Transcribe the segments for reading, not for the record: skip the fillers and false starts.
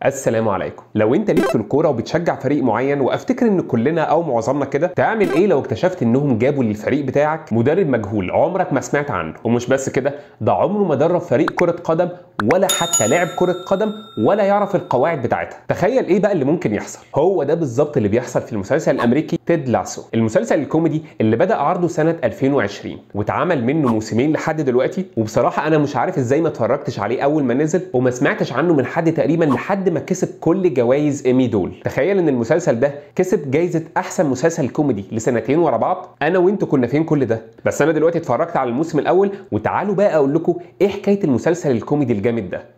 السلام عليكم. لو انت ليك في الكوره وبتشجع فريق معين، وافتكر ان كلنا او معظمنا كده، تعمل ايه لو اكتشفت انهم جابوا للفريق بتاعك مدرب مجهول عمرك ما سمعت عنه؟ ومش بس كده، ده عمره ما درب فريق كره قدم ولا حتى لعب كره قدم ولا يعرف القواعد بتاعتها. تخيل ايه بقى اللي ممكن يحصل. هو ده بالظبط اللي بيحصل في المسلسل الامريكي تيد لاسو، المسلسل الكوميدي اللي بدأ عرضه سنه 2020 واتعمل منه موسمين لحد دلوقتي. وبصراحه انا مش عارف ازاي ما اتفرجتش عليه اول ما نزل وما سمعتش عنه من حد تقريبا لحد ما كسب كل جوائز ايمي دول. تخيل ان المسلسل ده كسب جايزه احسن مسلسل كوميدي لسنتين ورا بعض. انا وانتوا كنا فين كل ده؟ بس انا دلوقتي اتفرجت على الموسم الاول، وتعالوا بقى اقول لكم ايه حكايه المسلسل الكوميدي الجامد ده.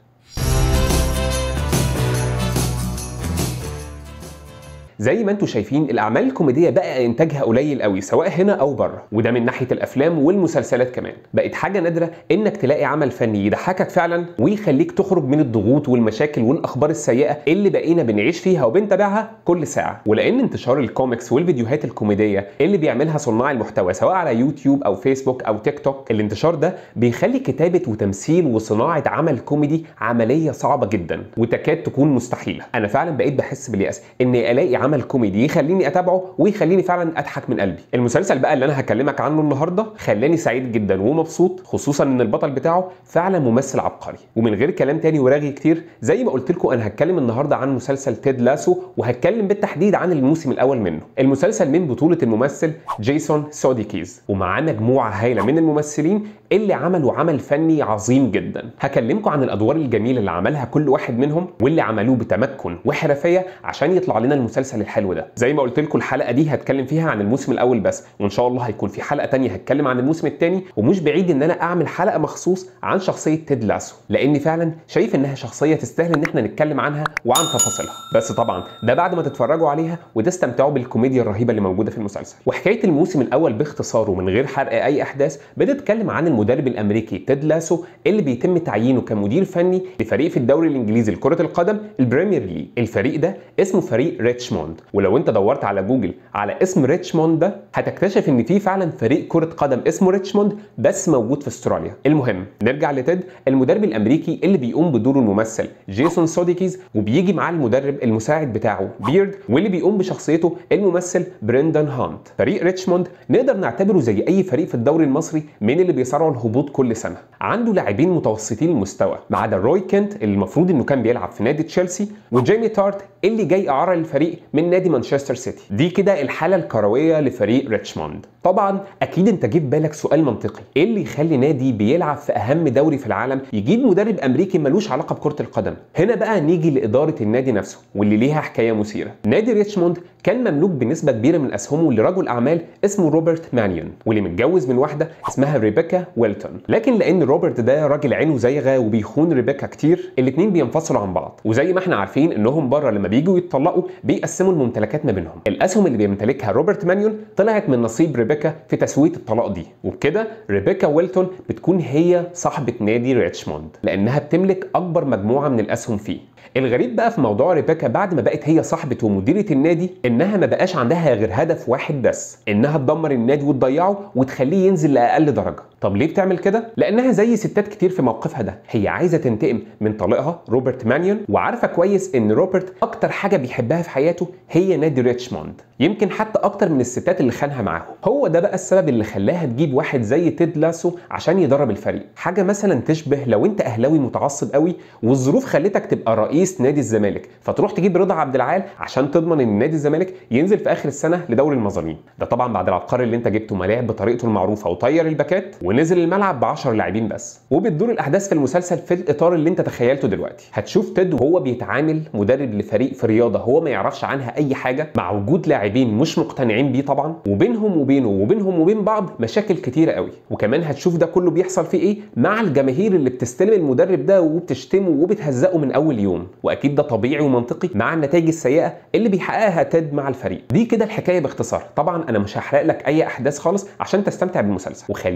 زي ما انتم شايفين، الاعمال الكوميديه بقى انتاجها قليل قوي سواء هنا او بره، وده من ناحيه الافلام والمسلسلات كمان. بقت حاجه نادره انك تلاقي عمل فني يضحكك فعلا ويخليك تخرج من الضغوط والمشاكل والاخبار السيئه اللي بقينا بنعيش فيها وبنتابعها كل ساعه. ولان انتشار الكوميكس والفيديوهات الكوميديه اللي بيعملها صناع المحتوى سواء على يوتيوب او فيسبوك او تيك توك، الانتشار ده بيخلي كتابه وتمثيل وصناعه عمل كوميدي عمليه صعبه جدا وتكاد تكون مستحيله. انا فعلا بقيت بحس بالياس اني الاقي عمل كوميدي يخليني اتابعه ويخليني فعلا اضحك من قلبي. المسلسل بقى اللي انا هكلمك عنه النهارده خلاني سعيد جدا ومبسوط، خصوصا ان البطل بتاعه فعلا ممثل عبقري. ومن غير كلام تاني ورغي كتير، زي ما قلت لكم انا هتكلم النهارده عن مسلسل تيد لاسو، وهتكلم بالتحديد عن الموسم الاول منه. المسلسل من بطوله الممثل جيسون سوديكيز، ومعاه مجموعه هايله من الممثلين اللي عملوا عمل فني عظيم جدا. هكلمكم عن الادوار الجميله اللي عملها كل واحد منهم واللي عملوه بتمكن وحرفيه عشان يطلع لنا المسلسل الحلو ده. زي ما قلت لكم الحلقه دي هتكلم فيها عن الموسم الاول بس، وان شاء الله هيكون في حلقه تانية هتكلم عن الموسم الثاني. ومش بعيد ان انا اعمل حلقه مخصوص عن شخصيه تيد لاسو، لاني فعلا شايف انها شخصيه تستاهل ان احنا نتكلم عنها وعن تفاصيلها. بس طبعا ده بعد ما تتفرجوا عليها وتستمتعوا بالكوميديا الرهيبه اللي موجوده في المسلسل. وحكايه الموسم الاول باختصار ومن غير حرق اي احداث بتتكلم عن المدرب الامريكي تيد لاسو اللي بيتم تعيينه كمدير فني لفريق في الدوري الانجليزي لكره القدم البريمير ليج. الفريق ده اسمه فريق ريتشموند، ولو انت دورت على جوجل على اسم ريتشموند ده هتكتشف ان في فعلا فريق كره قدم اسمه ريتشموند بس موجود في استراليا. المهم نرجع لتيد المدرب الامريكي اللي بيقوم بدور الممثل جيسون سوديكيز، وبيجي معاه المدرب المساعد بتاعه بيرد واللي بيقوم بشخصيته الممثل بريندان هانت. فريق ريتشموند نقدر نعتبره زي اي فريق في الدوري المصري من اللي بيصارعوا الهبوط كل سنه. عنده لاعبين متوسطين المستوى ما عدا روي كنت اللي المفروض انه كان بيلعب في نادي تشيلسي، وجيمي تارت اللي جاي اعاره للفريق من نادي مانشستر سيتي. دي كده الحاله الكرويه لفريق ريتشموند. طبعا اكيد انت جيب بالك سؤال منطقي، ايه اللي يخلي نادي بيلعب في اهم دوري في العالم يجيب مدرب امريكي ملوش علاقه بكره القدم؟ هنا بقى نيجي لاداره النادي نفسه واللي ليها حكايه مثيره. نادي ريتشموند كان مملوك بنسبه كبيره من اسهمه لرجل اعمال اسمه روبرت مانيون، واللي متجوز من واحده اسمها ريبيكا ويلتون. لكن لان روبرت ده راجل عينه زايغه وبيخون ريبيكا كتير، الاثنين بينفصلوا عن بعض. وزي ما احنا عارفين انهم بره لما بييجوا يتطلقوا بيقسموا الممتلكات ما بينهم. الاسهم اللي بيمتلكها روبرت مانيون طلعت من نصيب ريبيكا في تسويه الطلاق دي، وبكده ريبيكا ويلتون بتكون هي صاحبه نادي ريتشموند لانها بتملك اكبر مجموعه من الاسهم فيه. الغريب بقى في موضوع ريبيكا بعد ما بقت هي صاحبه ومديره النادي انها ما بقاش عندها غير هدف واحد بس، انها تدمر النادي وتضيعه وتخليه ينزل لاقل درجه. طب ليه بتعمل كده؟ لانها زي ستات كتير في موقفها ده، هي عايزه تنتقم من طليقها روبرت مانيون، وعارفه كويس ان روبرت اكتر حاجه بيحبها في حياته هي نادي ريتشموند، يمكن حتى اكتر من الستات اللي خانها معاهم. هو ده بقى السبب اللي خلاها تجيب واحد زي تيد لاسو عشان يدرب الفريق. حاجه مثلا تشبه لو انت اهلاوي متعصب قوي والظروف خلتك تبقى رئيس نادي الزمالك، فتروح تجيب رضا عبد العال عشان تضمن ان نادي الزمالك ينزل في اخر السنه لدوري المظالم. ده طبعا بعد العبقري اللي انت جبته ما لعب بطريقته المعروفه وطير الباكات ونزل الملعب ب 10 لاعبين بس. وبتدور الاحداث في المسلسل في الاطار اللي انت تخيلته دلوقتي. هتشوف تيد وهو بيتعامل مدرب لفريق في رياضه هو ما يعرفش عنها اي حاجه، مع وجود لاعبين مش مقتنعين بيه طبعا، وبينهم وبين بعض مشاكل كتيره قوي. وكمان هتشوف ده كله بيحصل فيه ايه مع الجماهير اللي بتستلم المدرب ده وبتشتمه وبتهزقه من اول يوم. واكيد ده طبيعي ومنطقي مع النتائج السيئه اللي بيحققها تيد مع الفريق. دي كده الحكايه باختصار. طبعا انا مش هحرق لك اي احداث خالص عشان تستمتع بالمسلسل، وخليك متاكد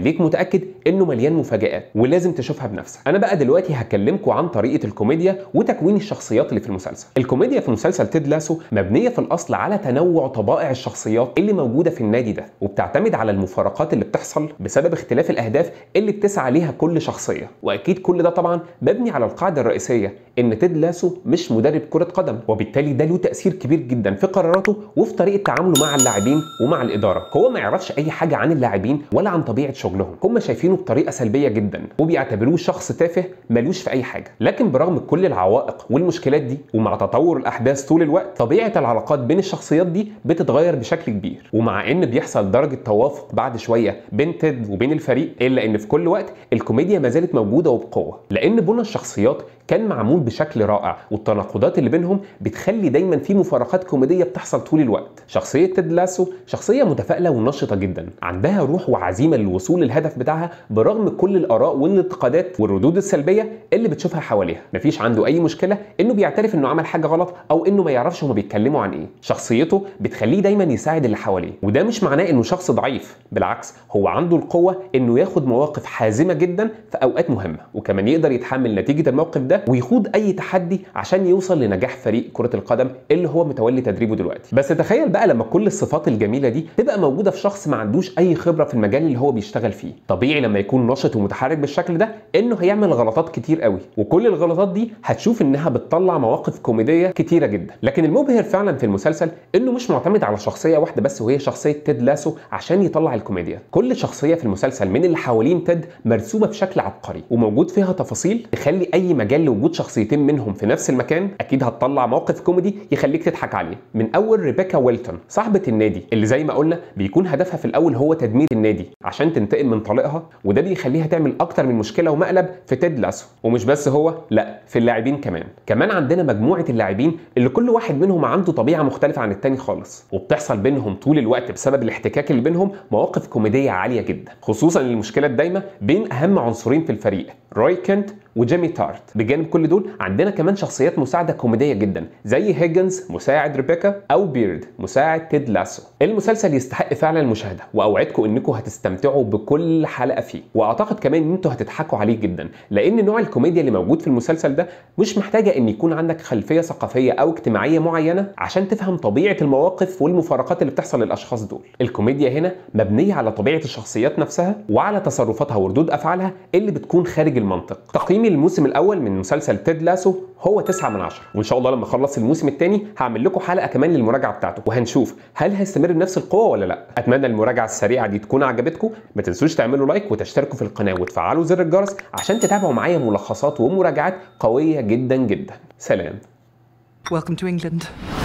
وتتاكد انه مليان مفاجآت ولازم تشوفها بنفسك. انا بقى دلوقتي هكلمكم عن طريقه الكوميديا وتكوين الشخصيات اللي في المسلسل. الكوميديا في مسلسل تيد لاسو مبنيه في الاصل على تنوع طبائع الشخصيات اللي موجوده في النادي ده، وبتعتمد على المفارقات اللي بتحصل بسبب اختلاف الاهداف اللي بتسعى ليها كل شخصيه. واكيد كل ده طبعا مبني على القاعده الرئيسيه ان تيد لاسو مش مدرب كره قدم، وبالتالي ده له تاثير كبير جدا في قراراته وفي طريقه تعامله مع اللاعبين ومع الاداره. هو ما يعرفش اي حاجه عن اللاعبين ولا عن طبيعه شغلهم، هم شايفينه بطريقه سلبيه جدا وبيعتبروه شخص تافه ملوش في اي حاجه. لكن برغم كل العوائق والمشكلات دي ومع تطور الاحداث طول الوقت، طبيعه العلاقات بين الشخصيات دي بتتغير بشكل كبير. ومع ان بيحصل درجه توافق بعد شويه بين تيد وبين الفريق، الا ان في كل وقت الكوميديا ما زالت موجوده وبقوه، لان بنى الشخصيات كان معمول بشكل رائع، والتناقضات اللي بينهم بتخلي دايما في مفارقات كوميديه بتحصل طول الوقت. شخصيه تيد لاسو شخصيه متفائله ونشطه جدا، عندها روح وعزيمه للوصول للهدف بتاعها برغم كل الاراء والانتقادات والردود السلبيه اللي بتشوفها حواليها. مفيش عنده اي مشكله انه بيعترف انه عمل حاجه غلط او انه ما يعرفش هما بيتكلموا عن ايه. شخصيته بتخليه دايما يساعد اللي حواليه، وده مش معناه انه شخص ضعيف، بالعكس هو عنده القوه انه ياخد مواقف حازمه جدا في اوقات مهمه، وكمان يقدر يتحمل نتيجه الموقف ده ويخوض اي تحدي عشان يوصل لنجاح فريق كره القدم اللي هو متولي تدريبه دلوقتي. بس تخيل بقى لما كل الصفات الجميله دي تبقى موجوده في شخص ما عندوش اي خبره في المجال اللي هو بيشتغل فيه. طبيعي لما يكون نشط ومتحرك بالشكل ده انه هيعمل غلطات كتير قوي، وكل الغلطات دي هتشوف انها بتطلع مواقف كوميديه كتيره جدا. لكن المبهر فعلا في المسلسل انه مش معتمد على شخصيه واحده بس، وهي شخصيه تيد لاسو عشان يطلع الكوميديا. كل شخصيه في المسلسل من اللي حوالين تيد مرسومه بشكل عبقري، وموجود فيها تفاصيل تخلي اي مجال لوجود شخصيتين منهم في نفس المكان اكيد هتطلع موقف كوميدي يخليك تضحك عليه. من اول ريبيكا ويلتون صاحبه النادي اللي زي ما قلنا بيكون هدفها في الاول هو تدمير النادي عشان تنتقم من طليقها، وده بيخليها تعمل اكتر من مشكله ومقلب في تيد لاسو. ومش بس هو، لا، في اللاعبين كمان عندنا مجموعه اللاعبين اللي كل واحد منهم عنده طبيعه مختلفه عن التاني خالص، وبتحصل بينهم طول الوقت بسبب الاحتكاك اللي بينهم مواقف كوميديه عاليه جدا، خصوصا المشكله الدايمه بين اهم عنصرين في الفريق روي كنت وجيمي تارت. بجانب كل دول عندنا كمان شخصيات مساعده كوميديه جدا زي هيجنز مساعد ريبيكا او بيرد مساعد تيد لاسو. المسلسل يستحق فعلا المشاهده، واوعدكم انكم هتستمتعوا بكل حلقه فيه، واعتقد كمان ان انتوا هتضحكوا عليه جدا، لان نوع الكوميديا اللي موجود في المسلسل ده مش محتاجه ان يكون عندك خلفيه ثقافيه او اجتماعيه معينه عشان تفهم طبيعه المواقف والمفارقات اللي بتحصل للاشخاص دول. الكوميديا هنا مبنيه على طبيعه الشخصيات نفسها وعلى تصرفاتها وردود افعالها اللي بتكون خارج المنطق. تقييمي الموسم الاول من مسلسل تيد لاسو هو 9/10، وان شاء الله لما اخلص الموسم الثاني هعمل لكم حلقه كمان للمراجعه بتاعته، وهنشوف هل هيستمر بنفس القوه ولا لا. اتمنى المراجعه السريعه دي تكون عجبتكم. ما تنسوش تعملوا لايك وتشتركوا في القناه وتفعلوا زر الجرس عشان تتابعوا معايا ملخصات ومراجعات قويه جدا جدا. سلام. Welcome to England.